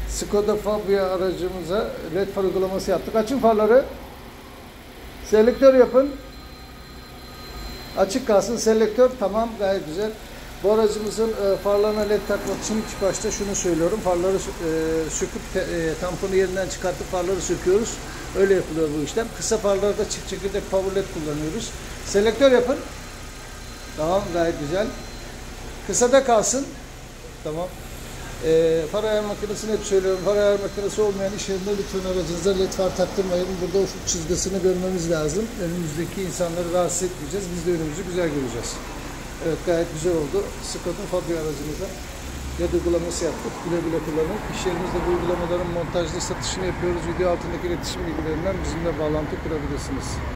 Skoda Fabia aracımıza led far uygulaması yaptık. Açın farları. Selektör yapın. Açık kalsın. Selektör tamam, gayet güzel. Bu aracımızın farlarına led takmak için ilk başta şunu söylüyorum. Farları söküp tamponu yerinden çıkartıp farları söküyoruz. Öyle yapılıyor bu işlem. Kısa farlarda çift çekirdek power led kullanıyoruz. Selektör yapın. Tamam, gayet güzel. Kısada kalsın. Tamam. Far ayar makinesini hep söylüyorum. Far ayar makinesi olmayan iş yerinde lütfen aracınıza led far taktırmayın. Burada ufuk çizgisini görmemiz lazım. Önümüzdeki insanları rahatsız etmeyeceğiz. Biz de önümüzü güzel göreceğiz. Evet, gayet güzel oldu. Skoda Fabia aracımıza led uygulaması yaptık. Güle güle kullanın. İş yerimizde bu uygulamaların montajlı satışını yapıyoruz. Video altındaki iletişim bilgilerinden bizimle bağlantı kurabilirsiniz.